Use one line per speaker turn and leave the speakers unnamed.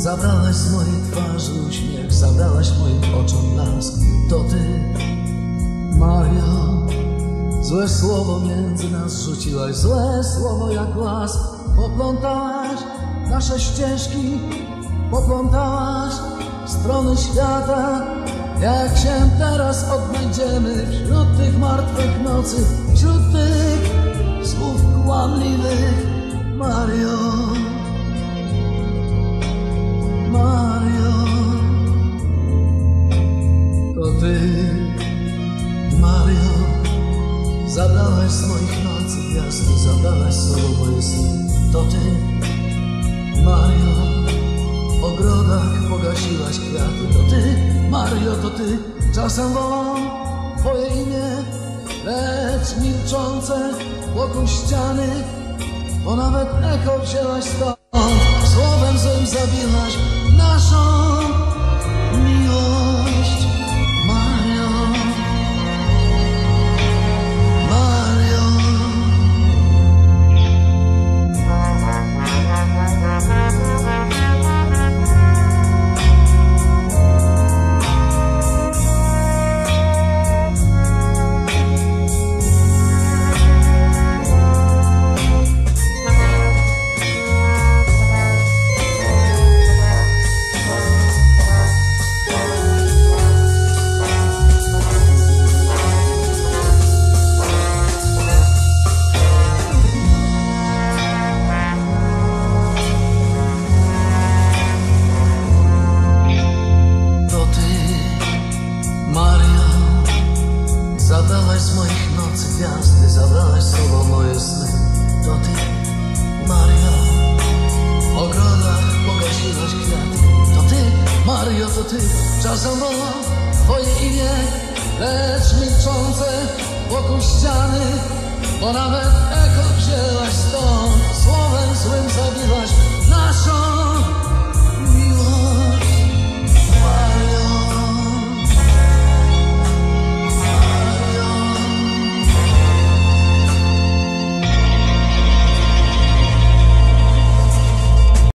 Zabrałaś z mojej twarzy uśmiech, zabrałaś moim oczom blask. To ty, Mario. Złe słowo między nas rzuciłaś, złe słowo jak łask. Poplątałaś nasze ścieżki, poplątałaś strony świata. Jak się teraz odnajdziemy wśród tych martwych nocy, wśród tych słów kłamliwych, Mario, Mario. To ty, Mario, zabrałaś z moich nocy gwiazdy, zabrałaś z sobą moje sny. To ty, Mario, w ogrodach pogasiłaś kwiaty. To ty, Mario, to ty. Czasem wołam twoje imię, lecz milczące wokół ściany, bo nawet echo wzięłaś stąd. Słowem złym zabiłaś naszą miłość, Mario, Mario. Zabrałaś z moich nocy gwiazdy, zabrałaś z sobą moje sny. To ty, Mario, w ogrodach pogasiłaś kwiaty. To ty, Mario, to ty. Czasem wołam twoje imię, lecz milczące wokół ściany, bo nawet